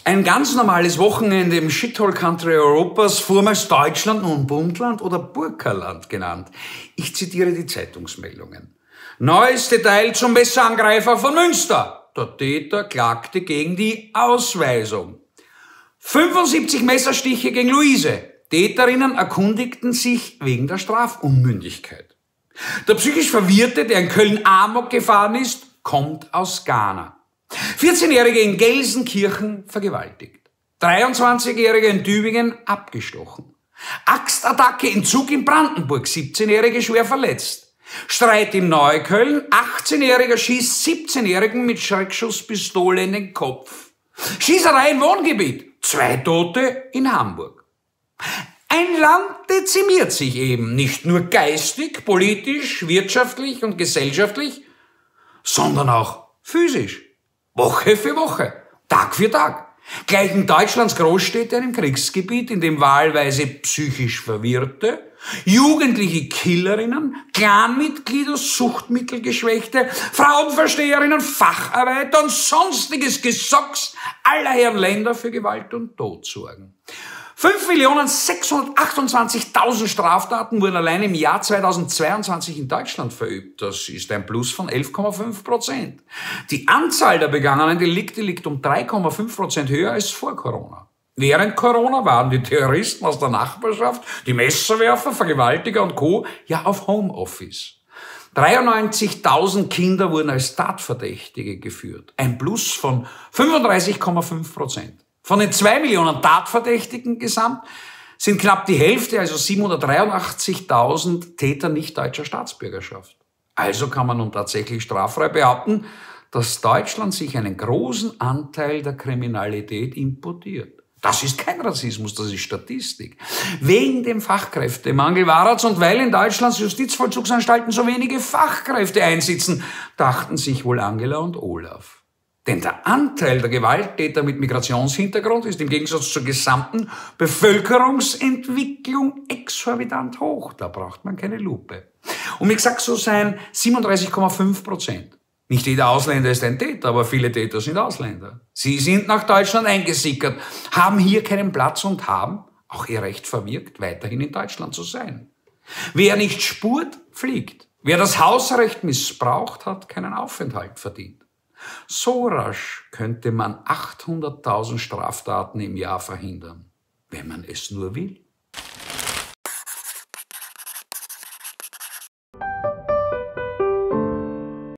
Ein ganz normales Wochenende im Shithole-Country Europas, vormals Deutschland, nun Bundland oder Burkaland genannt. Ich zitiere die Zeitungsmeldungen. Neues Detail zum Messerangreifer von Münster. Der Täter klagte gegen die Ausweisung. 75 Messerstiche gegen Luise. Täterinnen erkundigten sich wegen der Strafunmündigkeit. Der psychisch Verwirrte, der in Köln Amok gefahren ist, kommt aus Ghana. 14-Jährige in Gelsenkirchen vergewaltigt. 23-Jährige in Tübingen abgestochen. Axtattacke in Zug in Brandenburg, 17-Jährige schwer verletzt. Streit in Neukölln, 18-Jähriger schießt 17-Jährigen mit Schreckschusspistole in den Kopf. Schießerei im Wohngebiet, 2 Tote in Hamburg. Ein Land dezimiert sich eben, nicht nur geistig, politisch, wirtschaftlich und gesellschaftlich, sondern auch physisch. Woche für Woche, Tag für Tag. Gleich in Deutschlands Großstädten im Kriegsgebiet, in dem wahlweise psychisch Verwirrte, jugendliche Killerinnen, Clanmitglieder, Suchtmittelgeschwächte, Frauenversteherinnen, Facharbeiter und sonstiges Gesocks aller Herren Länder für Gewalt und Tod sorgen. 5.628.000 Straftaten wurden allein im Jahr 2022 in Deutschland verübt. Das ist ein Plus von 11,5%. Die Anzahl der begangenen Delikte liegt um 3,5% höher als vor Corona. Während Corona waren die Terroristen aus der Nachbarschaft, die Messerwerfer, Vergewaltiger und Co. ja auf Homeoffice. 93.000 Kinder wurden als Tatverdächtige geführt. Ein Plus von 35,5%. Von den 2 Millionen Tatverdächtigen gesamt sind knapp die Hälfte, also 783.000 Täter nicht deutscher Staatsbürgerschaft. Also kann man nun tatsächlich straffrei behaupten, dass Deutschland sich einen großen Anteil der Kriminalität importiert. Das ist kein Rassismus, das ist Statistik. Wegen dem Fachkräftemangel war es und weil in Deutschlands Justizvollzugsanstalten so wenige Fachkräfte einsitzen, dachten sich wohl Angela und Olaf. Denn der Anteil der Gewalttäter mit Migrationshintergrund ist im Gegensatz zur gesamten Bevölkerungsentwicklung exorbitant hoch. Da braucht man keine Lupe. Und wie gesagt, so seien 37,5%. Nicht jeder Ausländer ist ein Täter, aber viele Täter sind Ausländer. Sie sind nach Deutschland eingesickert, haben hier keinen Platz und haben auch ihr Recht verwirkt, weiterhin in Deutschland zu sein. Wer nicht spurt, fliegt. Wer das Hausrecht missbraucht, hat keinen Aufenthalt verdient. So rasch könnte man 800.000 Straftaten im Jahr verhindern, wenn man es nur will.